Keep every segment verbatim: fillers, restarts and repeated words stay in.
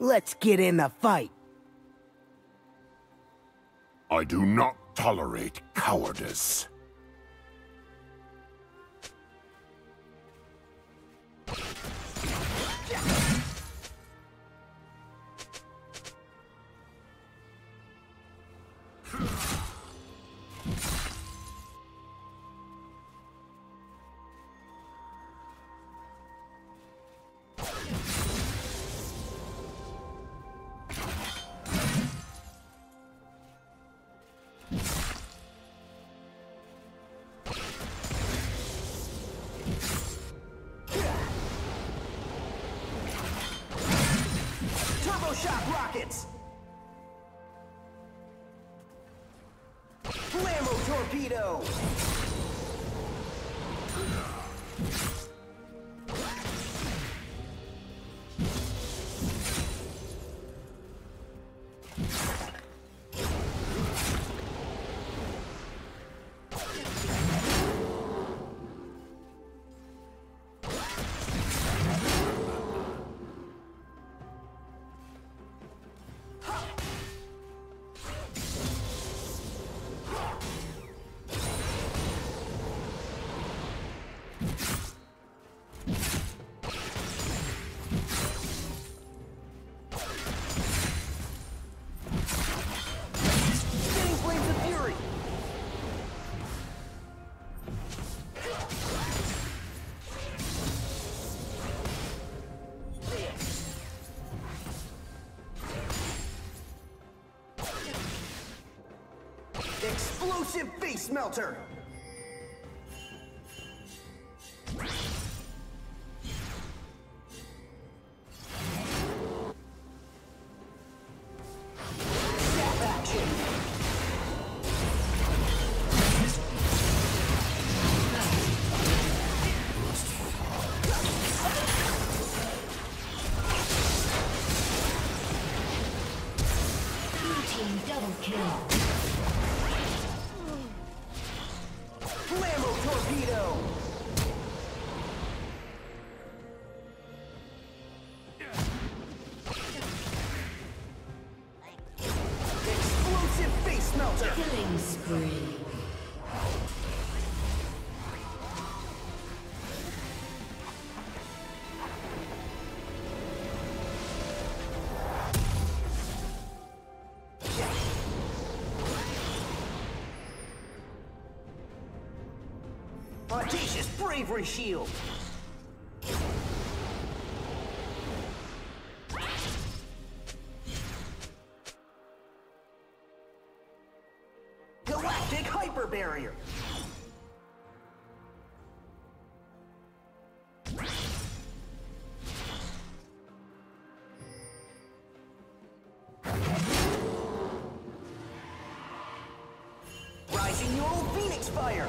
Let's get in the fight. I do not tolerate cowardice. Shock rockets! Flammo torpedo! Explosive face melter! Zap action! Blue team double kill. Flammo torpedo! Explosive face melter! Killing spree. Audacious bravery shield! Galactic hyper barrier! Rising neural phoenix fire!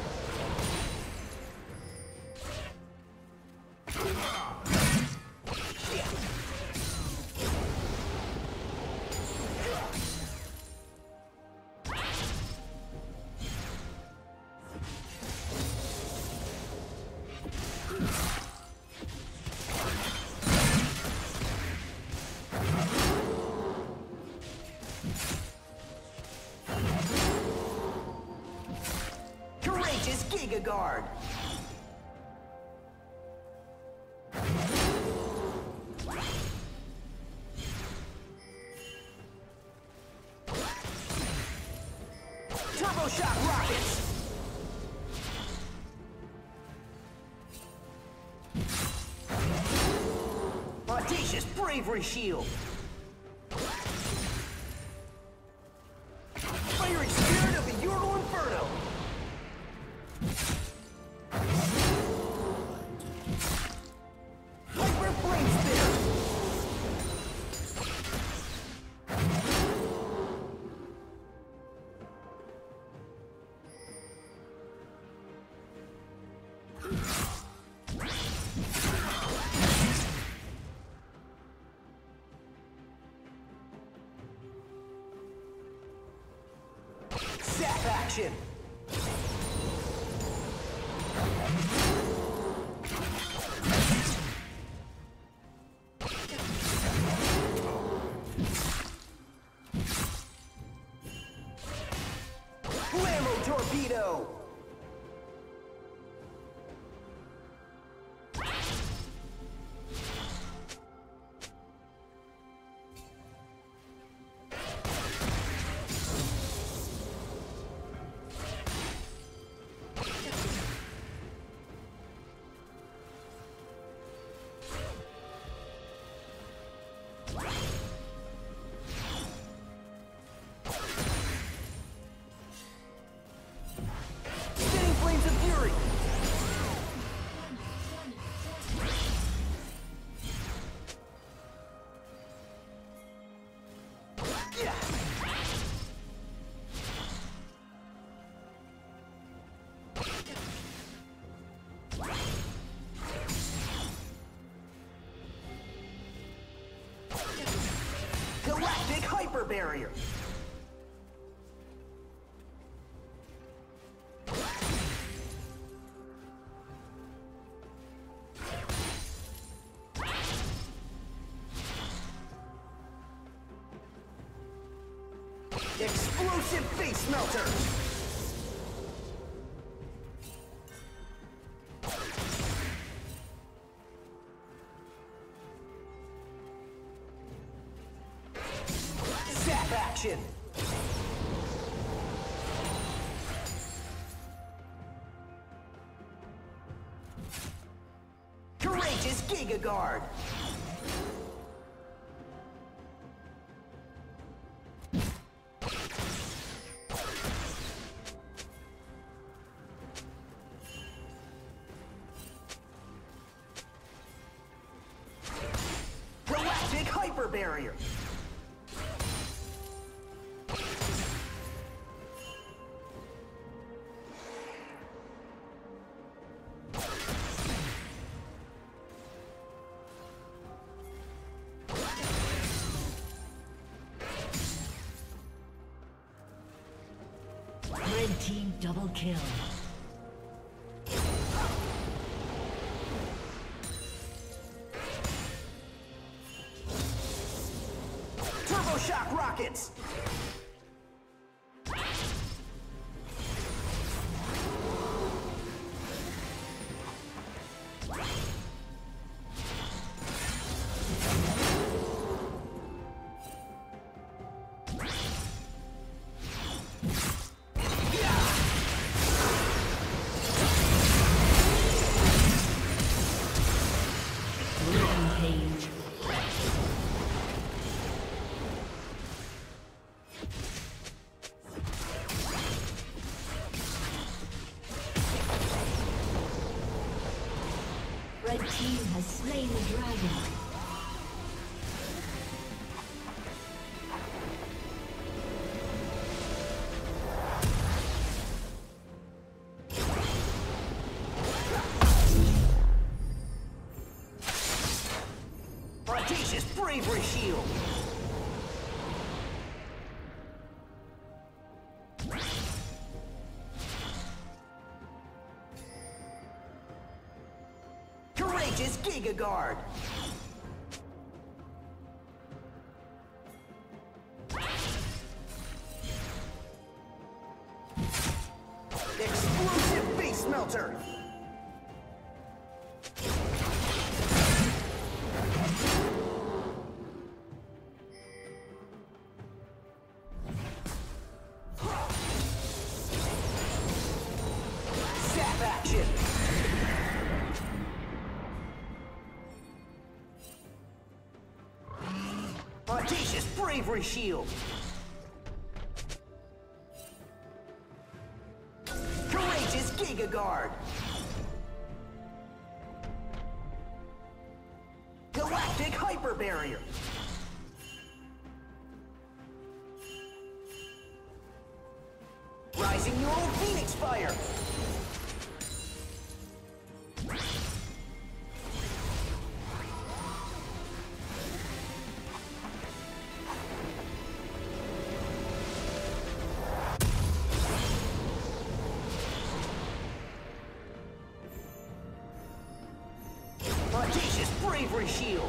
Courageous Giga Guard! Turbo shock rockets! Audacious bravery shield! Fiery spirit of the Yordle Inferno! Hyper flame spinner! Zap action! Galactic hyper barrier. Explosive face melter. Zap action. Courageous Giga Guard. Galactic hyper barrier. Red team double kill. Turbo shock rockets. Rampage. Red team has slain the dragon. Audacious bravery shield. Courageous Giga Guard. Explosive face melter. Zap action. Audacious bravery shield. Courageous Giga Guard. Galactic hyper barrier. Rising neural phoenix fire. Audacious bravery shield.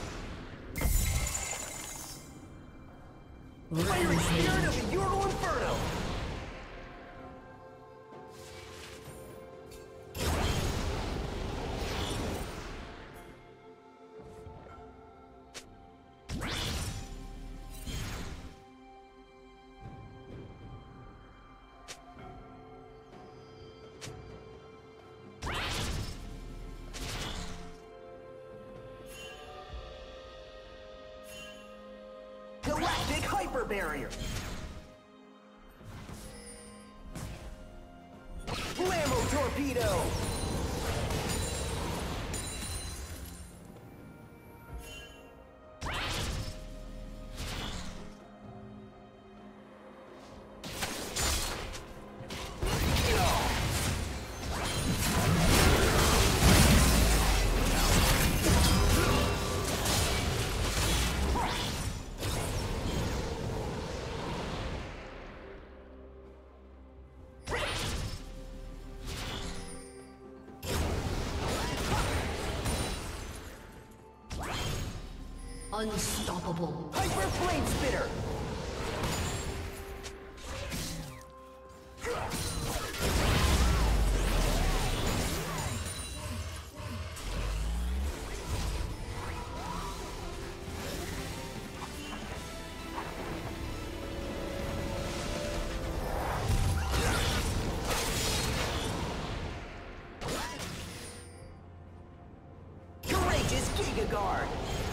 Fiery spirit of the Ural Inferno. Galactic hyper barrier. Blammo torpedo. Unstoppable. Hyper Flame Spitter! Courageous Giga Guard!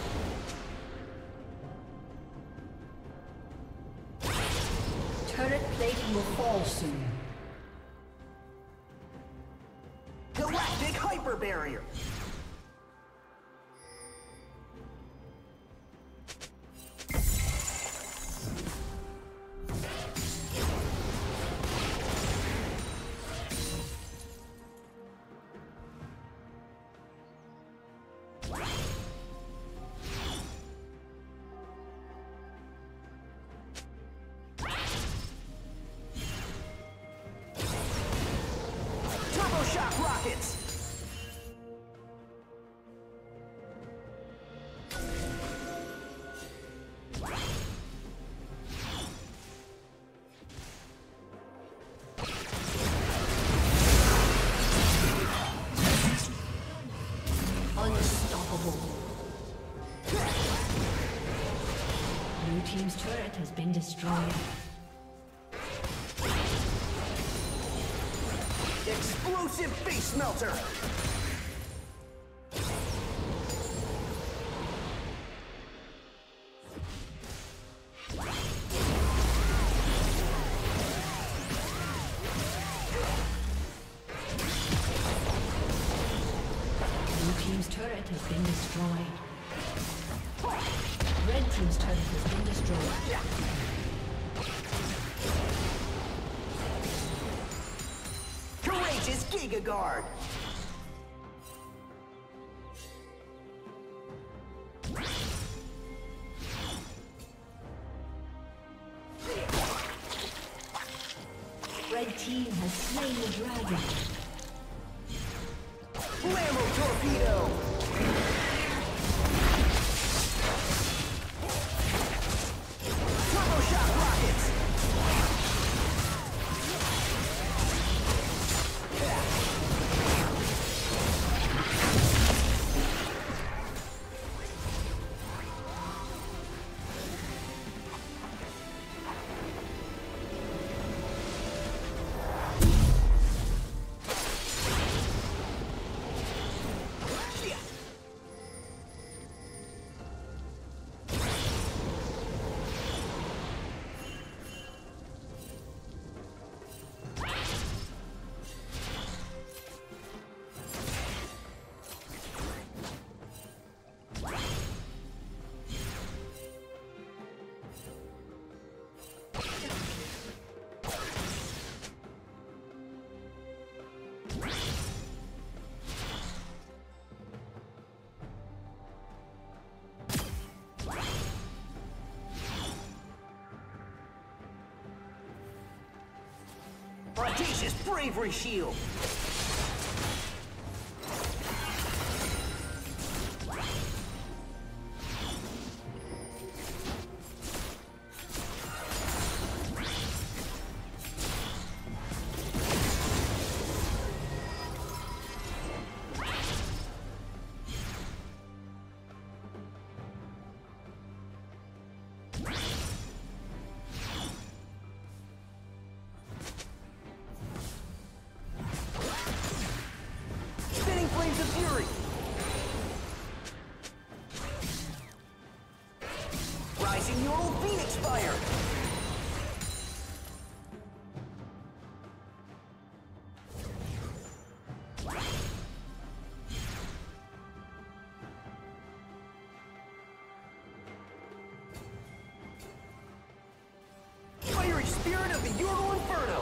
Turret plating will fall soon. Galactic Hyper Barrier! Turbo Shock Rockets! Unstoppable. Blue team's turret has been destroyed. Explosive Face Melter! Blue team's turret has been destroyed. Red team's turret has been destroyed. Courageous Giga Guard! Red team has slain the dragon. Blammo Torpedo! Turbo Shock Rockets! Audacious Bravery Shield! Spinning Flames of Fury! Rising Neural Phoenix Fire! Fiery Spirit of the Ural Inferno!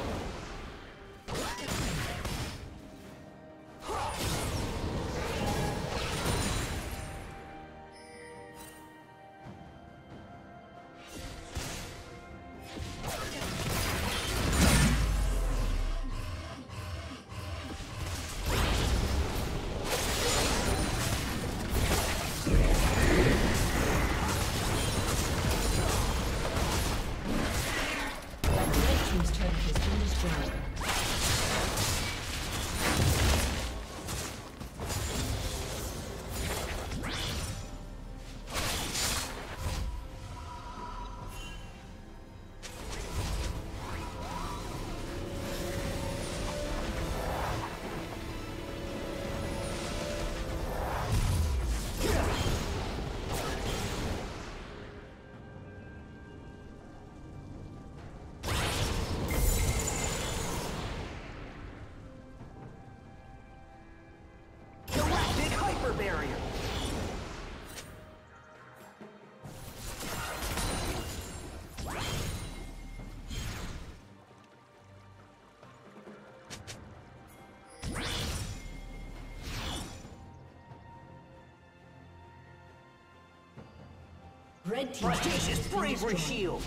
Red team's turret Audacious has been bravery destroyed. shield.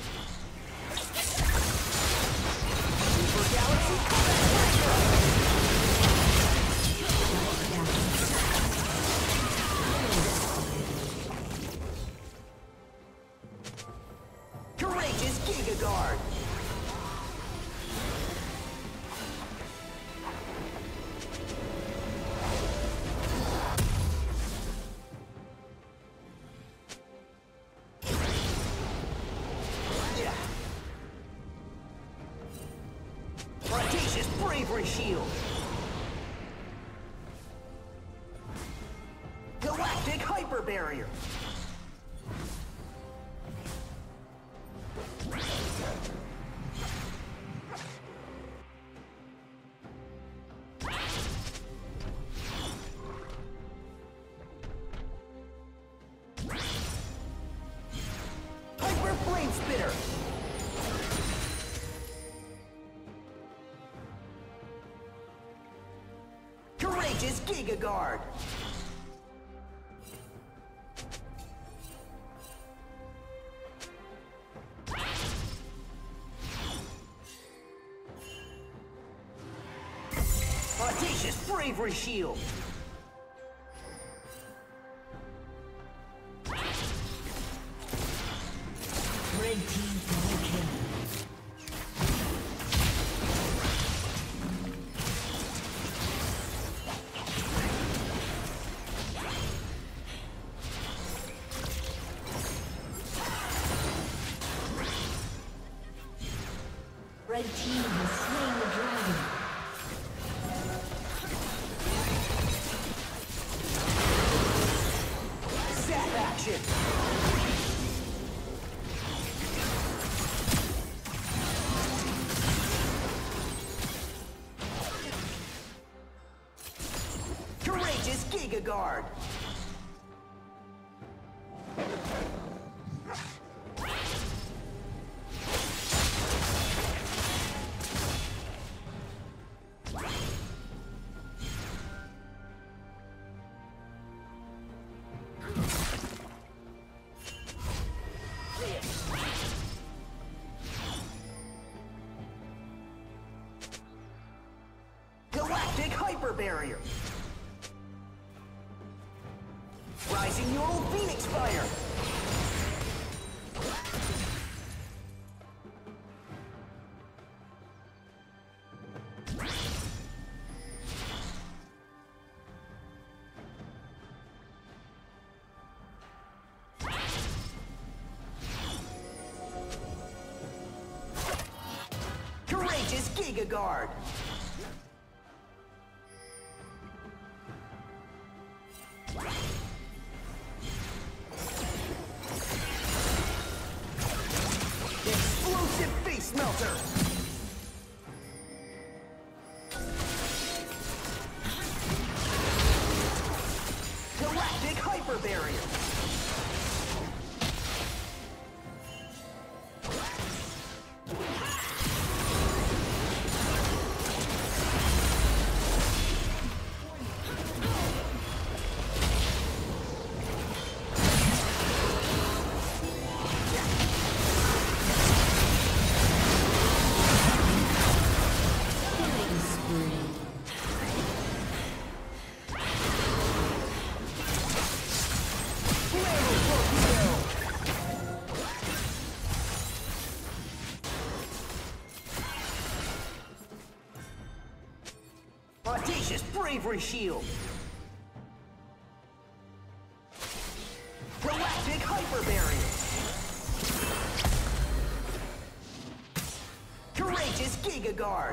Super Galaxy Combat Courageous Giga Guard. Audacious bravery shield. Galactic hyper barrier. Hyper flame spitter. Courageous Giga Guard. Audacious bravery shield. Red team double kill. Red team has slain the dragon. Zap action. Courageous Giga Guard. Galactic hyper barrier. Rising Neural Phoenix Fire. Courageous Giga Guard. Explosive face melter. Galactic hyper barrier. Audacious bravery shield. Galactic hyper barrier. Courageous Giga Guard.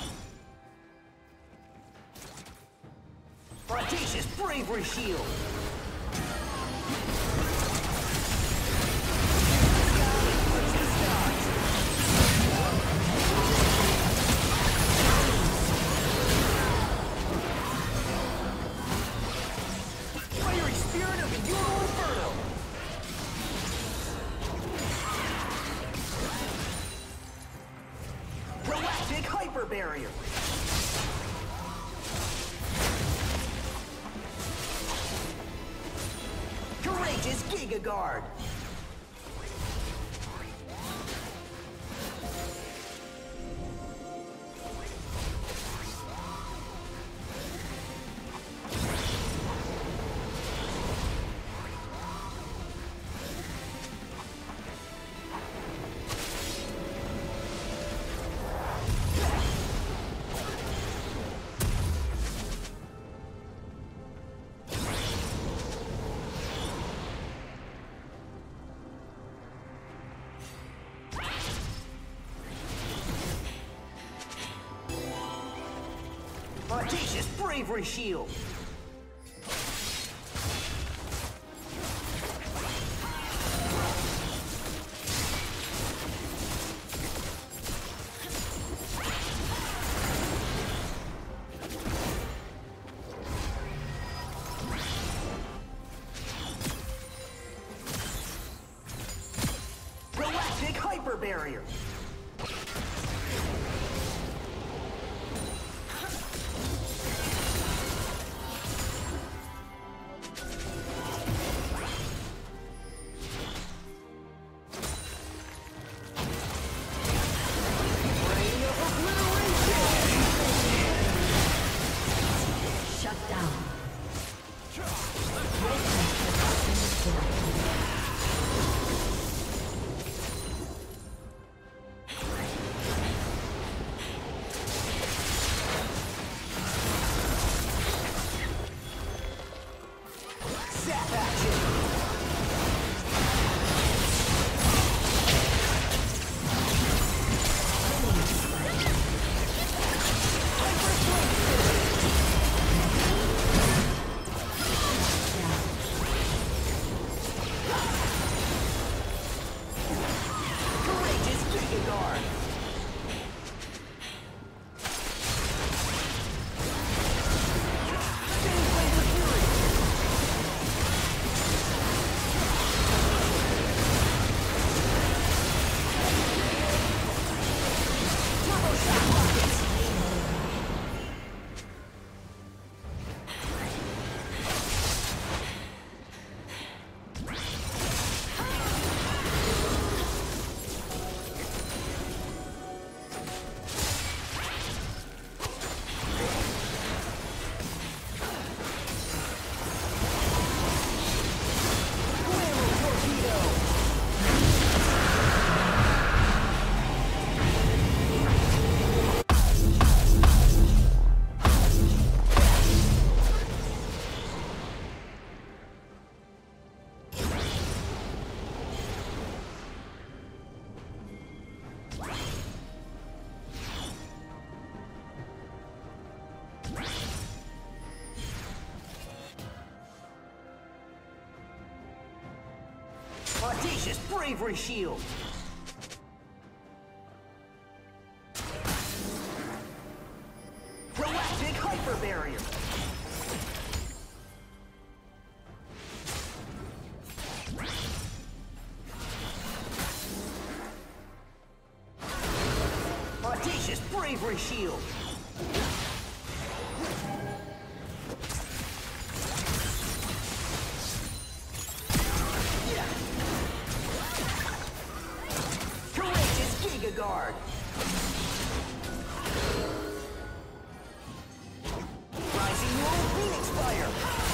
Audacious bravery shield. Fiery spirit of the Euro Inferno. Galactic hyper barrier. Courageous Giga Guard. Audacious bravery shield. Galactic hyper barrier. Audacious bravery shield. Galactic hyper barrier. Audacious bravery shield. Guard. Rising World Phoenix Fire.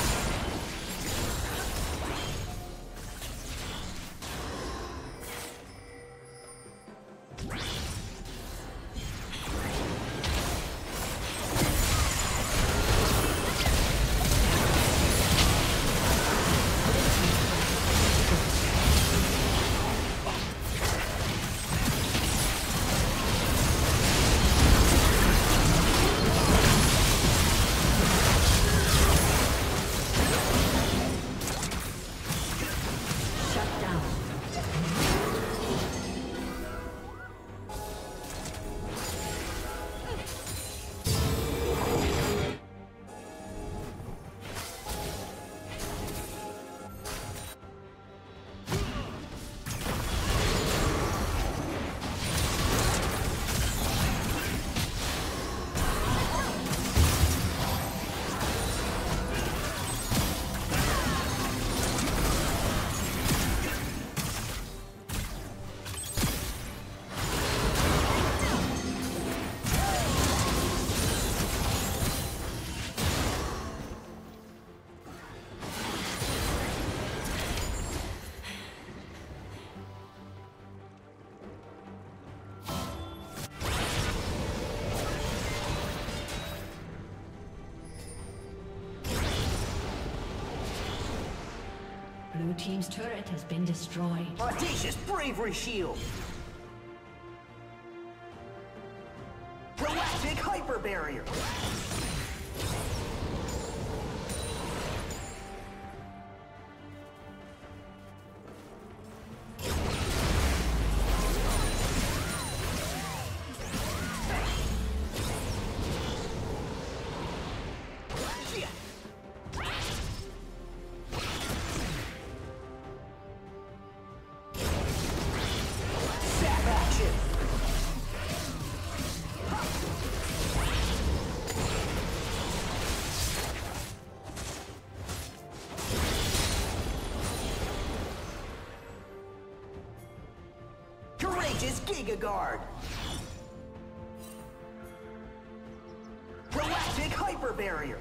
Blue team's turret has been destroyed. Audacious bravery shield. Galactic hyper barrier. Courageous Giga Guard. Galactic Hyper Barrier.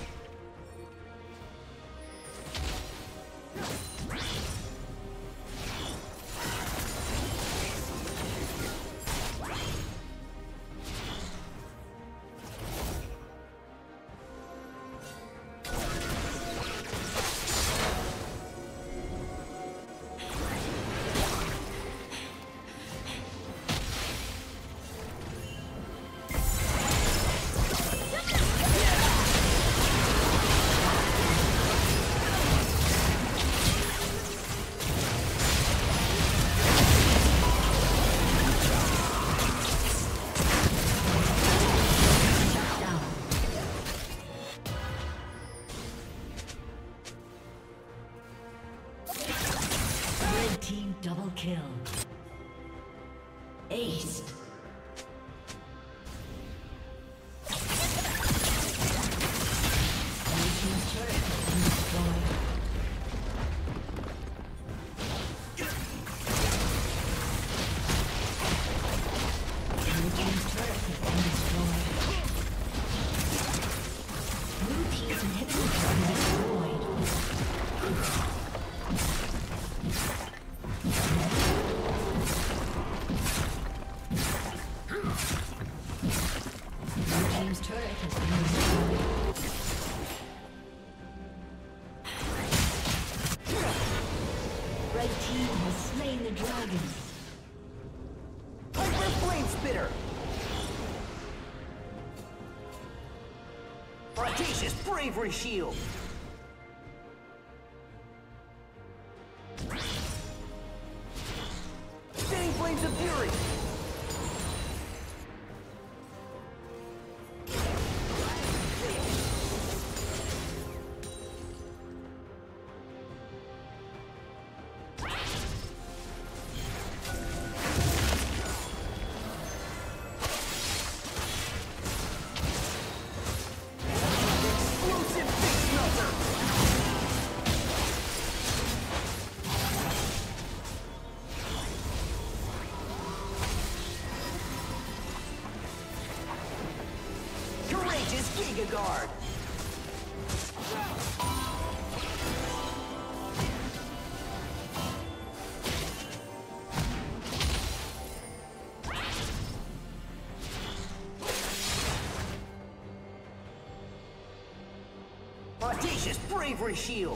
Double kill. Ace. Audacious Bravery Shield! Spinning Flames of Fury! Giga Guard! Audacious Bravery Shield!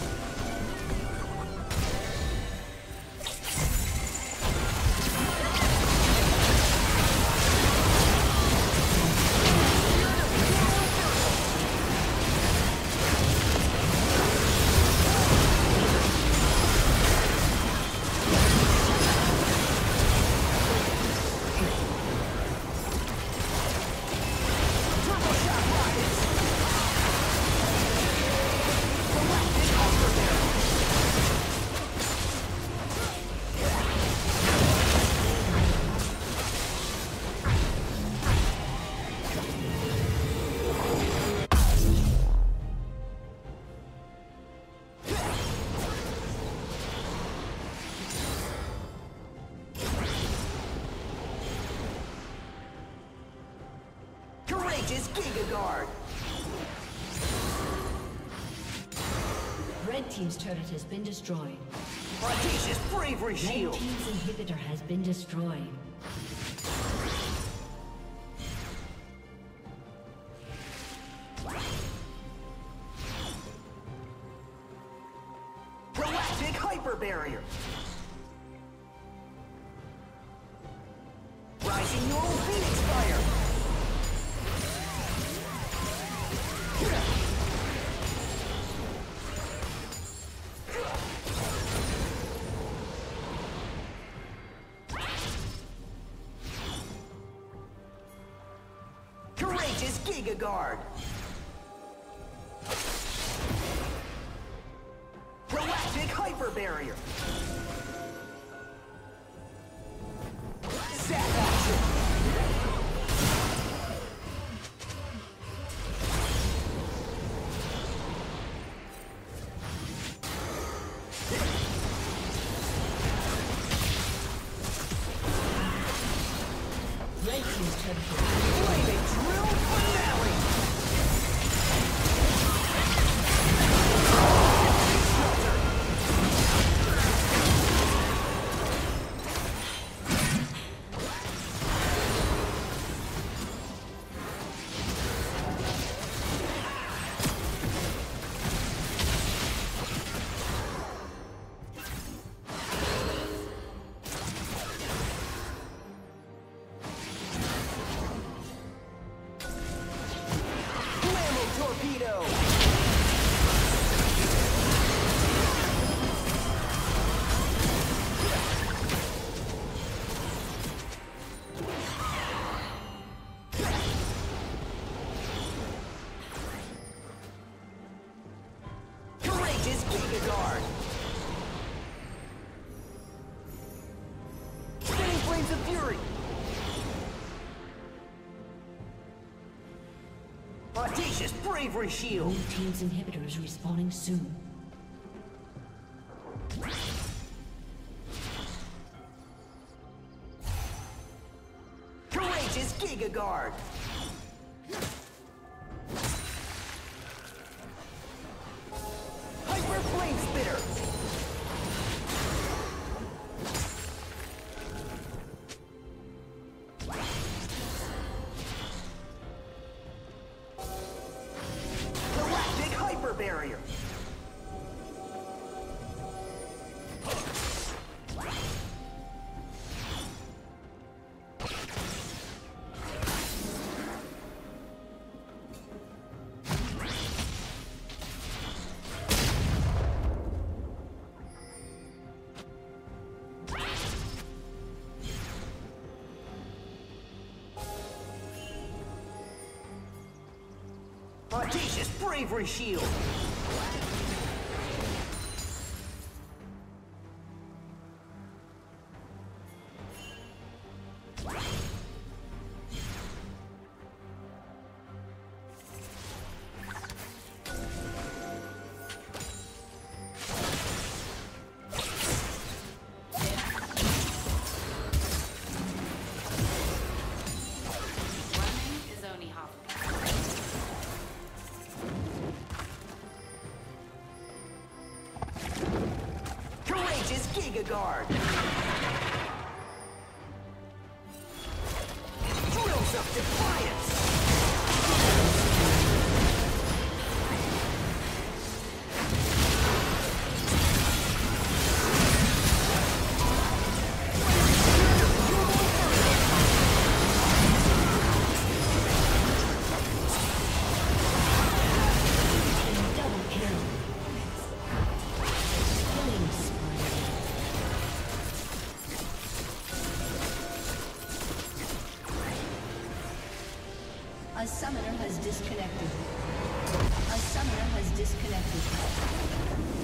Courageous Giga Guard! Red team's turret has been destroyed. Audacious Bravery Red Shield! team's inhibitor has been destroyed. Galactic Hyper Barrier! Rising Neural Phoenix Fire! Courageous Giga Guard! Galactic Hyper Barrier! Zap action! turret has Flaming drill finale! Audacious bravery shield! Blue team's inhibitor is respawning soon. Courageous Giga Guard! Hyper Flame Spitter! Barrier. Audacious bravery shield! Giga Guard! Drills of Defiance! A summoner has disconnected. A summoner has disconnected.